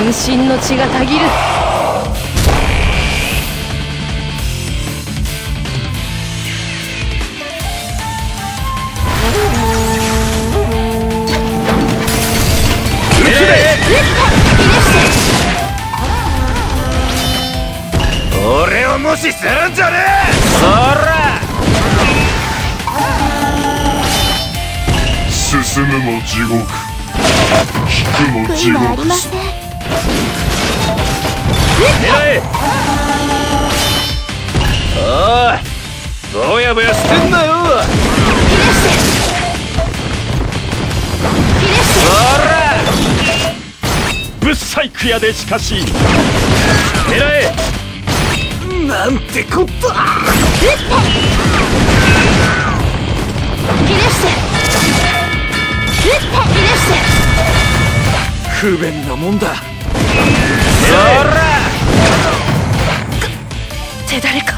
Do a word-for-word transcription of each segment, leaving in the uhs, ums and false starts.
身の血がたぎる。 俺を無視するんじゃねえ。そら進むも地獄、引くも地獄。 狙え。おい、ぼやぼやしてんなよ。そらぶっ細工やで。しかし狙え。なんてこった。不便なもんだ。そら手だれか。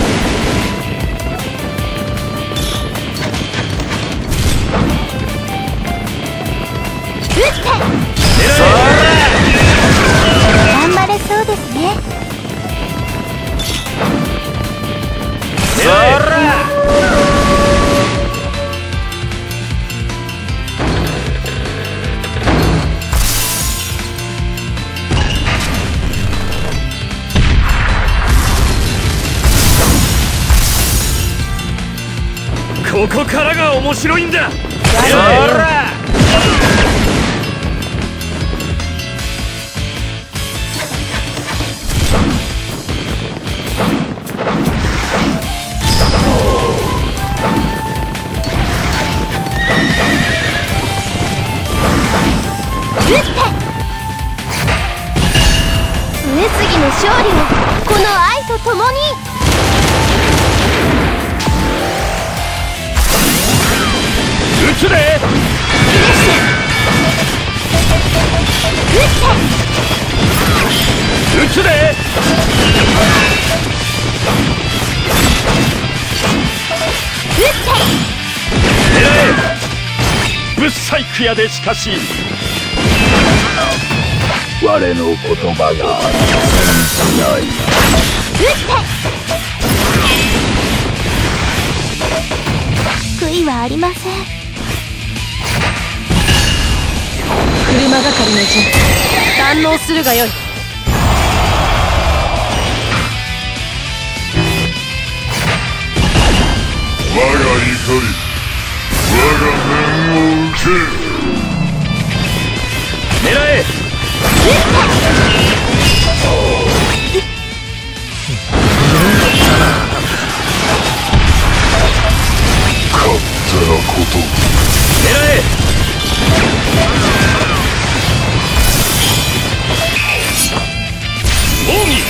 頑張れそうですね。 そらここからが面白いんだ。そら上杉の勝利をこの愛とともに。 撃つで。撃つで。狙え。ぶっ細工やで。しかし我の言葉が通じない。 悔いはありません。 車係の陣、堪能するがよい。 我が怒り、我が念を受ける。 狙え。 勝手なこと。 狙え。奥義。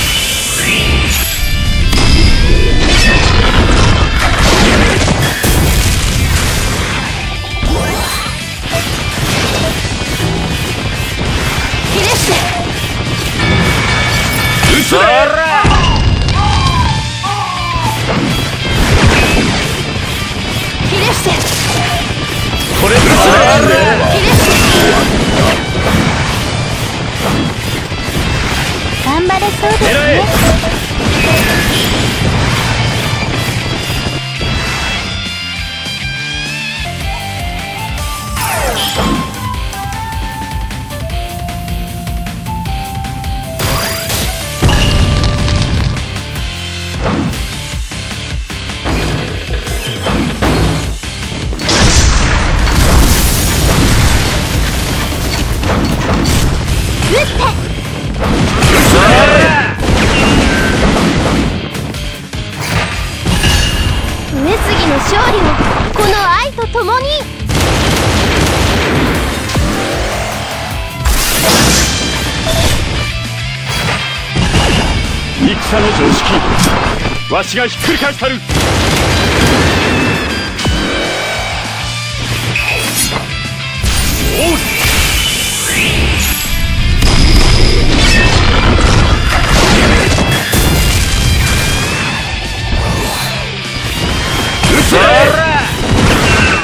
そらこれぶつだ。 頑張れそうですね。 狙え。 上杉の勝利をこの愛とともに。 戦の常識、わしがひっくり返したる。おう。そら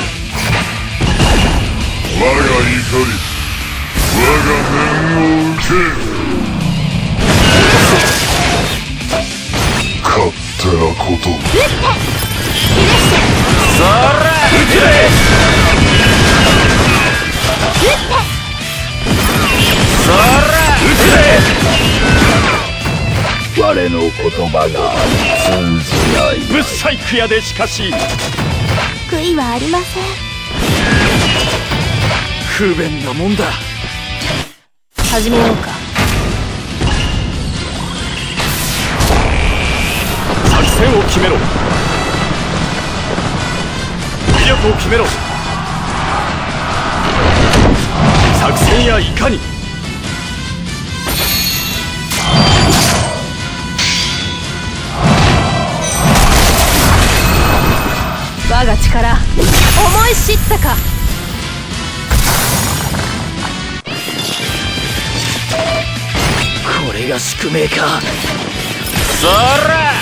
我が怒り、我が念を受け勝手なこと撃ってフィニッシュそら撃てれ撃ってそら撃てれ我の言葉が通じないぶっ細工やでしかし悔いはありません。 不便なもんだ。 始めようか。 作戦を決めろ。威力を決めろ。作戦やいかに。 我が力思い知ったか。 これが宿命か。そら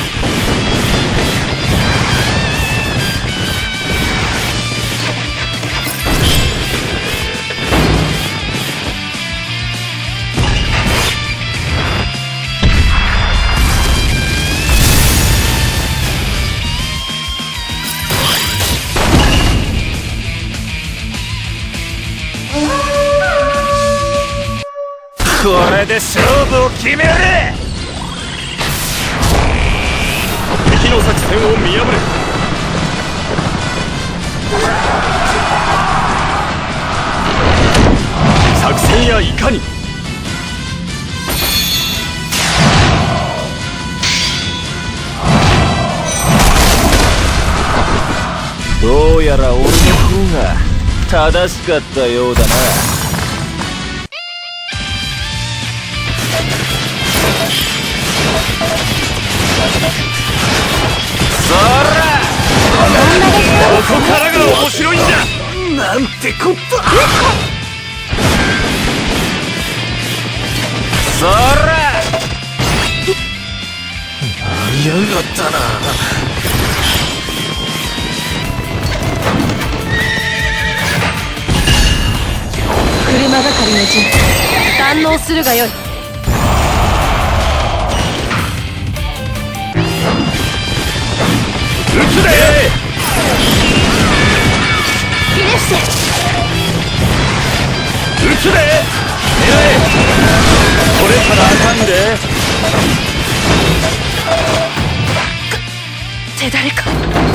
これで勝負を決める。敵の作戦を見破れ。作戦やいかに。どうやら俺の方が正しかったようだな。そらここからが面白いんだ。なんてこったそらやがったな。 車係の陣堪能するがよい。 撃つでフィニッシュ撃つで狙え。取れたらあかんで。 って誰か。